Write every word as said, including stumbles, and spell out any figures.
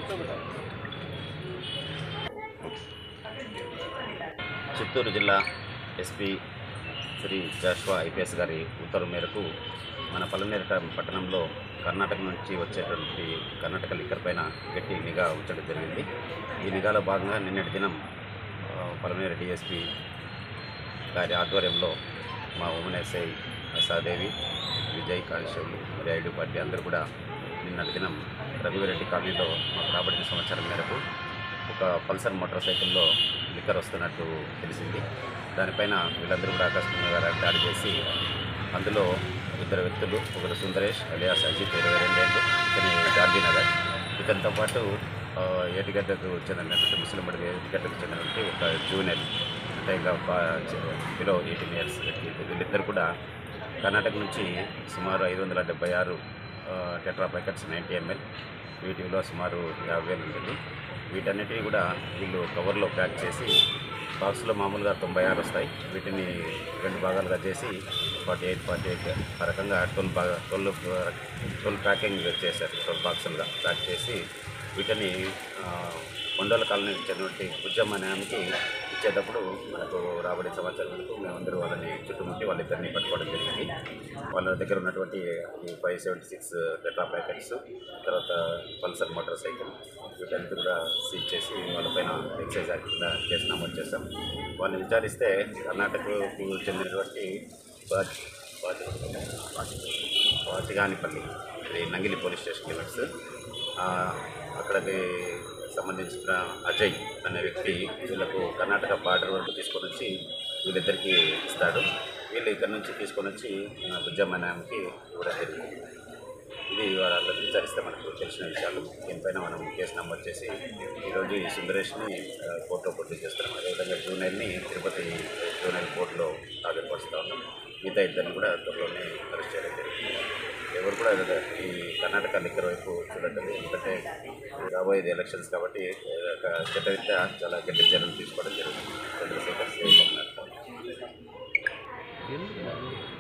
చిత్తూరు జిల్లా SP Shri Jashuva IPS గారి ఉత్తర్వు మేరకు మన పలమనేరు పట్టణంలో కర్ణాటక నుంచి వచ్చేటువంటి కర్ణాటక లిక్కర్ పైన గట్టి నిఘా ఉంచడం జరిగింది. ఈ నిఘాలో భాగంగా నిన్నటి దినం పలమనేరు డిఎస్పీ గారి ఆధ్వర్యంలో మా women SI Ashadevi, Vijay constable మరి ఐడు పార్టీ అందరూ కూడా నిన్నటి దినం రఘువీరెడ్డి కాలనీలో మాకు రాబడిన సమాచారం మేరకు ఒక పల్సర్ మోటార్ సైకిల్లో లిక్కర్ వస్తున్నట్టు తెలిసింది. దానిపైన వీళ్ళందరూ కూడా ఆకస్మికంగా దాడి చేసి అందులో ఇద్దరు వ్యక్తులు, ఒకరు సుందరేష్ అలియాస్ అజిత్ ఇరవై రెండేళ్ళు, ఇతని గాంధీనగర్, ఇతనితో పాటు ఏటిగడ్డకు చెందినటువంటి ముస్లింబడి ఏటిగడ్డకు చెందినటువంటి ఒక జూనియర్ అంటే ఇంకా బిలో ఎయిటీన్ ఇయర్స్ వీళ్ళిద్దరు కూడా కర్ణాటక నుంచి సుమారు ఐదు వందల డెబ్బై ఆరు టెట్రా ప్యాకెట్స్ నైంటీ ఎంఎల్ వీటి విలువ సుమారు యాభై వేలు ఉంటుంది. వీటన్నిటిని కూడా వీళ్ళు కవర్లో ప్యాక్ చేసి బాక్స్లో మామూలుగా తొంభై ఆరు వస్తాయి, వీటిని రెండు భాగాలుగా చేసి ఫార్టీ ఎయిట్ ఫార్టీ ఎయిట్ ఆ రకంగా ట్వెల్వ్ బాగా ట్వెల్వ్ ట్వెల్వ్ ప్యాకింగ్ చేశారు. ట్వెల్వ్ బాక్సులుగా ప్యాక్ చేసి వీటిని కొండల కాలనీకి చెందినటువంటి భుజం అనే ఆమెకి ఇచ్చేటప్పుడు మనకు రాబడి సమాచారం మేరకు మేమందరూ వాళ్ళని చుట్టుముట్టి వాళ్ళిద్దరిని పట్టుకోవడం జరిగింది. వాళ్ళ దగ్గర ఉన్నటువంటి ఈ five seventy six tetra packets, తర్వాత పల్సర్ మోటార్ సైకిల్ వీటన్నిటి కూడా సీజ్ చేసి వాళ్ళపైన ఎక్సైజ్ యాక్ట్ కింద కేసు నమోదు చేశాం. వాళ్ళని విచారిస్తే కర్ణాటకకు చెందినటువంటి Vachiganipalli Nangili police station limits అక్కడికి సంబంధించిన అజయ్ అనే వ్యక్తి వీళ్ళకు కర్ణాటక బార్డర్ వరకు తీసుకొని వచ్చి వీళ్ళిద్దరికీ ఇస్తాడు. వీళ్ళు ఇక్కడ నుంచి తీసుకొని వచ్చి బుజ్జమ్మనానికి ఇవ్వడం జరిగింది. ఇది వాళ్ళని విచారిస్తే మనకు తెలిసిన విషయాలు. దీనిపైన మనం కేసు నమోదు చేసి ఈరోజు ఈ సుందరేష్ని కోర్టులో పోటీ చేస్తున్నాం. అదేవిధంగా జూనియర్ని తిరుపతి జూనియర్ కోర్టులో హాజరుపరుస్తూ ఉన్నాం. మిగతా ఇద్దరిని కూడా త్వరలోనే అరెస్ట్ చేయడం జరిగింది. ఎవరు కూడా ఈ కర్ణాటక లిక్కర్ వైపు చూడటం, ఎందుకంటే రాబోయేది ఎలక్షన్స్ కాబట్టి చట్టరీత్యా చాలా గట్టి చర్యలు తీసుకోవడం జరుగుతుంది. చంద్రశేఖర్ సేవ